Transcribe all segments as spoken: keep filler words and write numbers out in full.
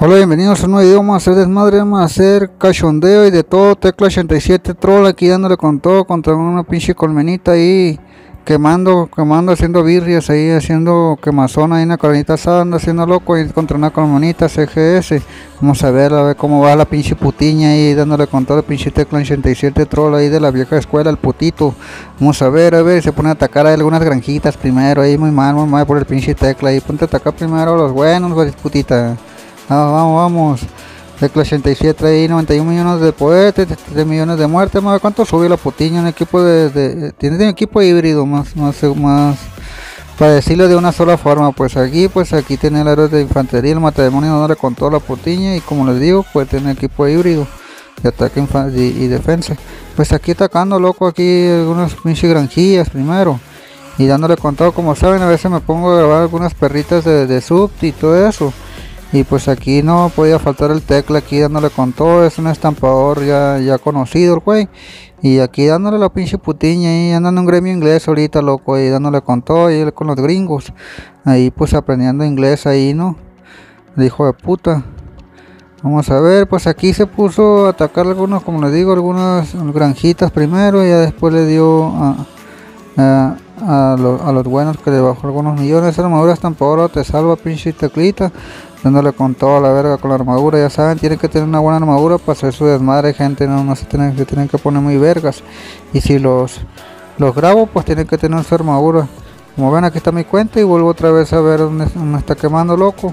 Hola, bienvenidos a un nuevo video. Vamos a hacer desmadre, vamos a hacer cachondeo y de todo. Tecla ochenta y siete troll aquí dándole con todo contra una pinche colmenita ahí, quemando, quemando, haciendo birrias ahí, haciendo quemazón ahí en la carnita asada, anda haciendo loco y contra una colmenita C G S. Vamos a ver, a ver cómo va la pinche putiña ahí, dándole con todo el pinche Tecla ochenta y siete troll ahí de la vieja escuela, el putito. Vamos a ver, a ver, se pone a atacar a algunas granjitas primero ahí, muy mal, muy mal por el pinche Tecla ahí. Ponte a atacar primero a los buenos, putita. Ah, vamos, vamos. Tecla ochenta y siete ahí, noventa y un millones de poetas, tres millones de muertes. Más cuánto subió la putiña. Un equipo de, de tiene un equipo híbrido, más, más, más, para decirlo de una sola forma. Pues aquí, pues aquí tiene el héroe de infantería, el matademonio dándole con toda la putiña. Y como les digo, pues tiene equipo híbrido de ataque y, y defensa. Pues aquí atacando, loco, aquí algunas pinches granjillas primero. Y dándole con todo, como saben, a veces me pongo a grabar algunas perritas de, de sub y todo eso. Y pues aquí no podía faltar el Tecla aquí dándole con todo, es un estampador ya, ya conocido el güey. Y aquí dándole la pinche putiña y andando en un gremio inglés ahorita, loco, y dándole con todo y él con los gringos. Ahí pues aprendiendo inglés ahí, ¿no? El hijo de puta. Vamos a ver, pues aquí se puso a atacar algunos, como les digo, algunas granjitas primero y ya después le dio a... a A, lo, a los buenos que le bajó algunos millones. Esa armadura estampadora te salva, pinche Teclita, dándole con toda la verga con la armadura. Ya saben, tienen que tener una buena armadura para hacer su desmadre, gente. No, no se tienen, se tienen que poner muy vergas. Y si los los grabo, pues tienen que tener su armadura. Como ven, aquí está mi cuenta y vuelvo otra vez a ver dónde, dónde está quemando, loco.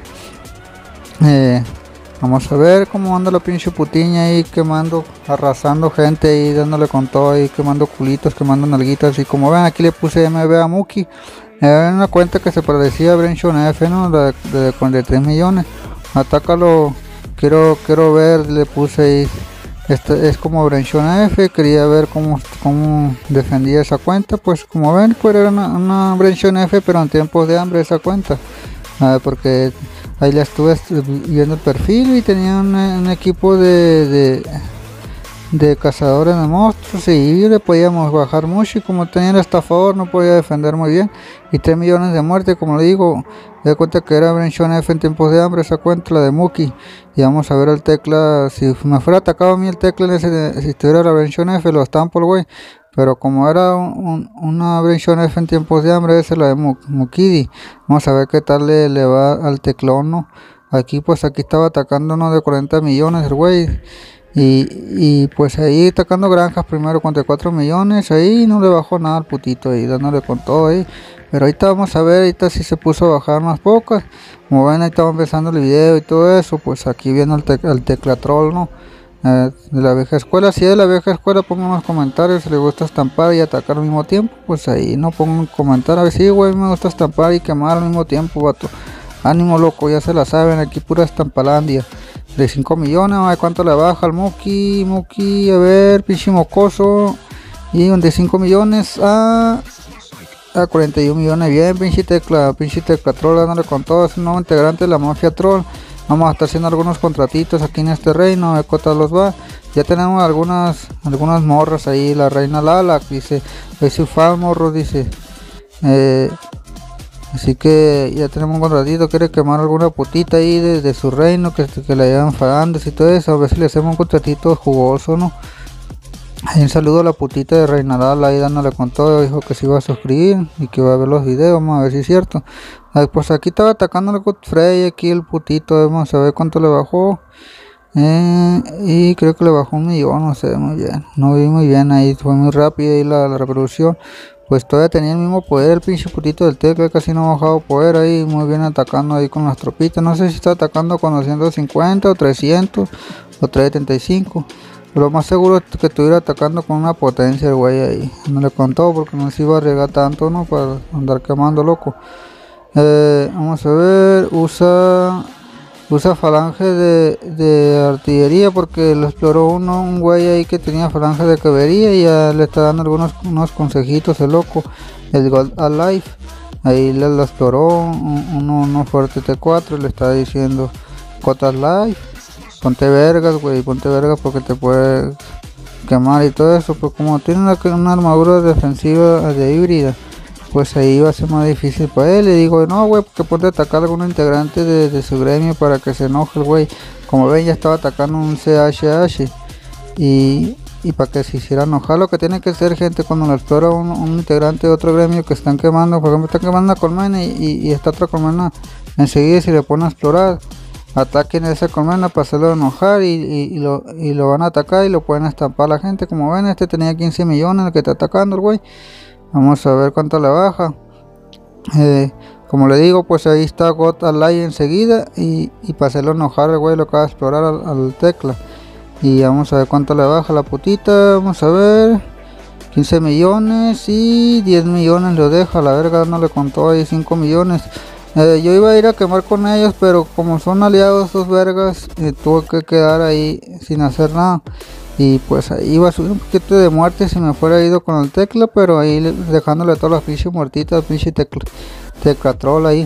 Eh, Vamos a ver cómo anda la pinche putiña ahí quemando, arrasando gente ahí, dándole con todo ahí, quemando culitos, quemando nalguitas. Y como ven, aquí le puse M B a Muki. Era una cuenta que se parecía a Brenchon F, ¿no? La de, de, de tres millones. Atácalo, quiero quiero ver, le puse ahí. Este es como Brenchon F, quería ver cómo, cómo defendía esa cuenta. Pues como ven, pues era una, una Brenchon F, pero en tiempos de hambre esa cuenta. Ah, porque ahí la estuve viendo el perfil y tenía un, un equipo de, de, de cazadores de monstruos y le podíamos bajar mucho, y como tenía el estafador no podía defender muy bien, y tres millones de muertes, como le digo. De cuenta que era Brenchon F en tiempos de hambre esa cuenta, la de Muki. Y vamos a ver el Tecla, si me fuera atacado a mí el Tecla en ese, si estuviera la Brenchon F lo estampo el güey. Pero como era un, un, una Brenchon F en tiempos de hambre, esa es la de Mukidi. Vamos a ver qué tal le, le va al Teclón, ¿no? Aquí pues aquí estaba atacando uno de cuarenta millones el güey. Y, y pues ahí atacando granjas primero cuarenta y cuatro millones. Ahí no le bajó nada al putito ahí, dándole con todo ahí. Pero ahorita vamos a ver, ahorita si se puso a bajar unas pocas. Como ven, ahí estaba empezando el video y todo eso. Pues aquí viendo el, te el Tecla Troll, ¿no? Eh, de la vieja escuela. Si es de la vieja escuela, pongan en los comentarios si les gusta estampar y atacar al mismo tiempo. Pues ahí no pongan un comentario. A ver si, sí, güey, me gusta estampar y quemar al mismo tiempo, vato. Ánimo, loco, ya se la saben. Aquí pura estampalandia. De cinco millones, a ver cuánto le baja al Muki. Muki, a ver, pinche mocoso. Y de cinco millones a, a cuarenta y un millones. Bien, pinche Tecla, pinche Tecla Troll, dándole con todo. Es un nuevo integrante de la mafia Troll. Vamos a estar haciendo algunos contratitos aquí en este reino, a ver cuánto los va. Ya tenemos algunas algunas morras ahí. La reina Lala dice, es su fan, morro, dice. Eh, así que ya tenemos un contratito. Quiere quemar alguna putita ahí de, de su reino, que, que le llevan fagandes y todo eso. A ver si le hacemos un contratito jugoso, ¿no? Ahí un saludo a la putita de Reina Lala ahí dándole con todo. Dijo que se iba a suscribir y que iba a ver los videos. Vamos a ver si es cierto. Ay, pues aquí estaba atacando el Godfrey, aquí el putito. Vamos a ver cuánto le bajó. Eh, y creo que le bajó un millón, no sé muy bien. No vi muy bien ahí, fue muy rápido ahí la, la reproducción. Pues todavía tenía el mismo poder el pinche putito del Tecla, casi no ha bajado poder ahí. Muy bien atacando ahí con las tropitas. No sé si está atacando con doscientos cincuenta o trescientos o trescientos setenta y cinco. Lo más seguro es que estuviera atacando con una potencia el güey ahí. No le contó porque no se iba a arriesgar tanto, ¿no? Para andar quemando, loco. Eh, vamos a ver. Usa usa falange de, de artillería porque lo exploró uno, un güey ahí que tenía falange de caballería y ya le está dando algunos unos consejitos el loco. El Gold Alive. Ahí le lo exploró uno, uno fuerte T cuatro. Le está diciendo Cotas Life. Ponte vergas, güey, ponte vergas porque te puede quemar y todo eso. Pues como tiene una, una armadura defensiva de híbrida, pues ahí va a ser más difícil para él. Le digo, no, güey, que ponte a atacar a algún integrante de, de su gremio para que se enoje el güey. Como ven, ya estaba atacando un C H H. Y, y para que se hiciera enojar. Lo que tiene que hacer, gente, cuando lo explora un, un integrante de otro gremio que están quemando, por ejemplo, están quemando una colmena y, y, y esta otra colmena, enseguida si le ponen a explorar, ataquen esa colmena para hacerlo enojar y, y, y, lo, y lo van a atacar y lo pueden estampar a la gente. Como ven, este tenía quince millones, el que está atacando el güey. Vamos a ver cuánto le baja. Eh, como le digo, pues ahí está Got Ally enseguida y, y para hacerlo enojar el güey lo acaba de explorar al, al tecla. Y vamos a ver cuánto le baja la putita. Vamos a ver, quince millones y diez millones lo deja. La verga no le contó ahí cinco millones. eh, Yo iba a ir a quemar con ellos, pero como son aliados esos vergas, eh, tuve que quedar ahí sin hacer nada. Y pues ahí iba a subir un poquito de muerte si me fuera ido con el tecla, pero ahí dejándole todas las pinches muertitas, pinche tecla, tecla troll ahí.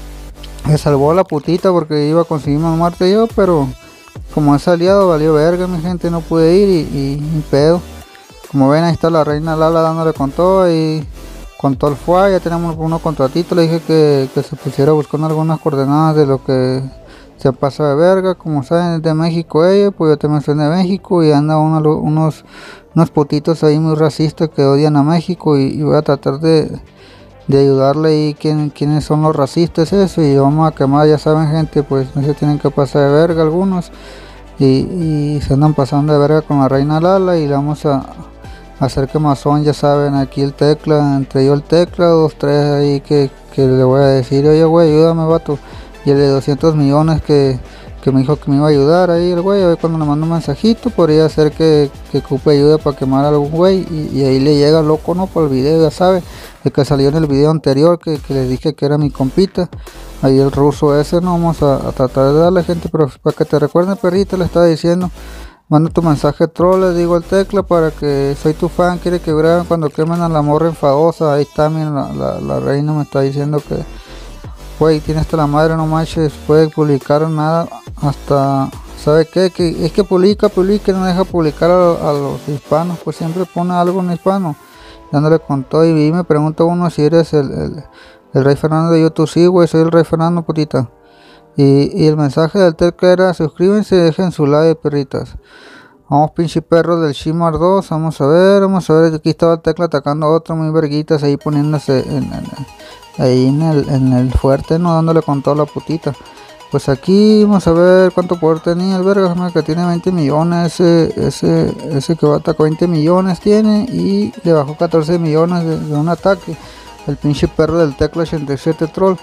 Me salvó la putita porque iba a conseguir más muerte yo, pero como es aliado valió verga, mi gente, no pude ir y, y, y pedo. Como ven, ahí está la reina Lala dándole con todo y con todo el fuá. Ya tenemos unos contratitos, le dije que, que se pusiera buscando algunas coordenadas de lo que se pasa de verga. Como saben, es de México ella, pues yo también soy de México y anda uno, unos unos putitos ahí muy racistas que odian a México y, y voy a tratar de, de ayudarle ahí quién, quiénes son los racistas, eso, y vamos a quemar, ya saben, gente, pues no se tienen que pasar de verga algunos y, y se andan pasando de verga con la reina Lala y le vamos a hacer quemazón, ya saben, aquí el tecla, entre yo el tecla, dos, tres ahí que, que le voy a decir, oye güey, ayúdame vato, y el de doscientos millones que, que me dijo que me iba a ayudar ahí el güey, a ver cuando le mando un mensajito, podría ser que, que ocupe ayuda para quemar a algún güey, y, y ahí le llega loco, ¿no? Por el video, ya sabe, el que salió en el video anterior, que, que les dije que era mi compita, ahí el ruso ese, no vamos a, a tratar de darle, gente, pero para que te recuerden, perrito, le estaba diciendo, manda tu mensaje troll, le digo al tecla, para que soy tu fan, quiere que graben cuando quemen a la morra enfadosa, ahí también la, la, la reina me está diciendo que, güey, tiene hasta la madre, no manches, puede publicar nada, hasta, ¿sabe qué? Que es que publica, publica, no deja publicar a, a los hispanos, pues siempre pone algo en hispano, dándole con todo, y, y me pregunta uno si eres el, el, el Rey Fernando de YouTube, sí, güey, soy el Rey Fernando, putita. Y, y el mensaje del tecla era, suscríbanse, dejen su like, perritas. Vamos, pinche perros del Shimar dos, vamos a ver, vamos a ver, aquí estaba el tecla atacando a otro, muy verguitas, ahí poniéndose en, en, ahí en el, en el fuerte, no, dándole con toda la putita. Pues aquí vamos a ver cuánto poder tenía el verga, que tiene veinte millones, ese, ese, ese que va a atacar veinte millones tiene, y le bajó catorce millones de, de un ataque, el pinche perro del tecla ochenta y siete troll.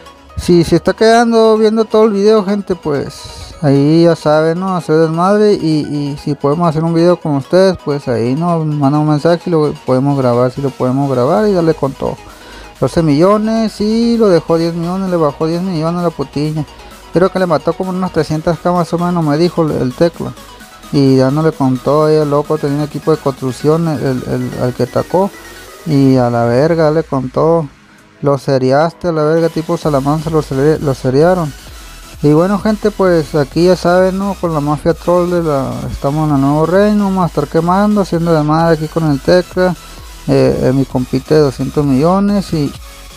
Si se está quedando viendo todo el video, gente, pues ahí ya saben, ¿no? Hacer desmadre, y, y si podemos hacer un video con ustedes, pues ahí nos mandan un mensaje y lo podemos grabar, si lo podemos grabar, y darle con todo. doce millones y lo dejó diez millones, le bajó diez millones a la putilla. Creo que le mató como unas trescientas K más o menos, me dijo el, el tecla. Y dándole con todo, ahí el loco tenía un equipo de construcción, el, el, el, el que atacó. Y a la verga, le con todo. Los seriaste a la verga, tipo Salamanca, los, los seriaron. Y bueno, gente, pues aquí ya saben, ¿no? Con la mafia troll de la, estamos en el nuevo reino, vamos a estar quemando, haciendo de madre aquí con el tecla. Eh, eh, mi compite de doscientos millones y,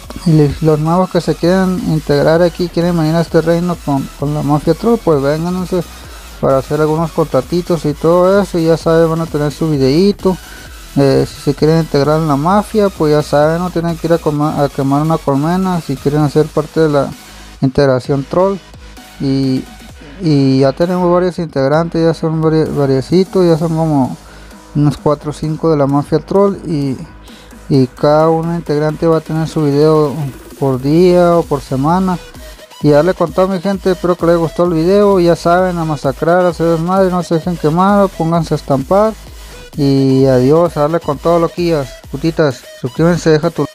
y los nuevos que se quieren integrar aquí, quieren venir a este reino con, con la mafia troll, pues vengan, no sé, para hacer algunos contratitos y todo eso, y ya saben, van a tener su videíto. Eh, si se quieren integrar en la mafia, pues ya saben, no tienen que ir a, a quemar una colmena si quieren hacer parte de la integración troll. Y, y ya tenemos varios integrantes, ya son vari, variecitos, ya son como unos cuatro o cinco de la mafia troll, y, y cada uno integrante va a tener su video por día o por semana. Y ya le conté a mi gente, espero que les gustó el video, ya saben, a masacrar, a hacer desmadre, no se dejen quemar, pónganse a estampar. Y adiós, a darle con todo, loquillas, putitas, suscríbanse, deja tu